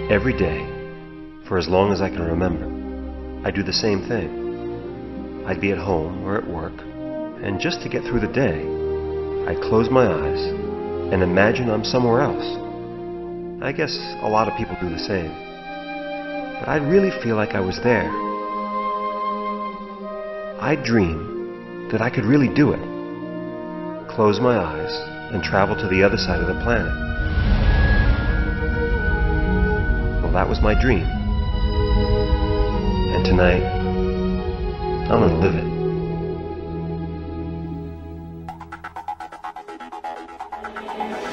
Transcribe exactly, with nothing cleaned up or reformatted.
Every day, for as long as I can remember, I do the same thing. I'd be at home or at work, and just to get through the day, I'd close my eyes and imagine I'm somewhere else. I guess a lot of people do the same. But I'd really feel like I was there. I'd dream that I could really do it. Close my eyes and travel to the other side of the planet. Well, that was my dream. And tonight, I'm gonna live it.